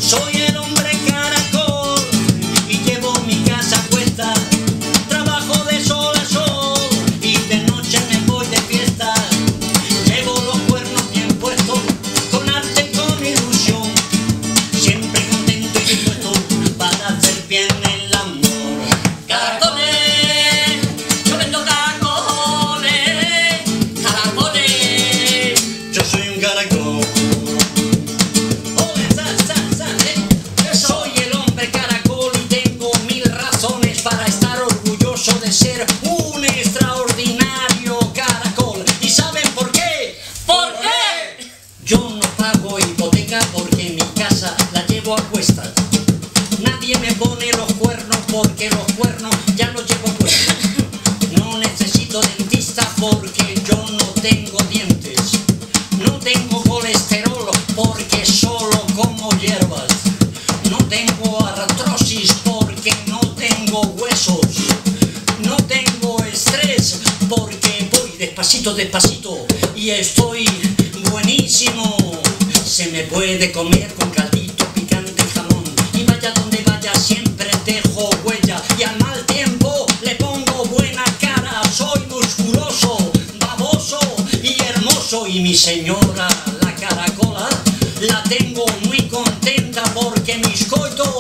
Soy el hombre caracol y llevo mi casa a cuesta. Trabajo de sol a sol y de noche me voy de fiesta. Llevo los cuernos bien puestos, con arte y con ilusión. Siempre contento y dispuesto para hacer bien el amor. Caracoles, yo vendo caracoles, caracoles. Yo soy un caracol. Soy el hombre caracol y tengo 1000 razones para estar orgulloso de ser un extraordinario caracol. ¿Y saben por qué? ¿Por qué? Yo no pago hipoteca porque mi casa la llevo a cuestas. Nadie me pone los cuernos porque los cuernos ya los llevo puestos. No necesito dentista porque yo no tengo dientes. No tengo colesterol porque solo como hierbas. No tengo artrosis porque no tengo huesos. No tengo estrés porque voy despacito, despacito y estoy buenísimo. Se me puede comer con caldito, picante y jamón. Y vaya donde vaya siempre dejo huella. Y al mal tiempo le pongo buena cara. Soy musculoso, baboso y hermoso. Y mi señora, la caracola, la tengo muy contenta porque mis coitos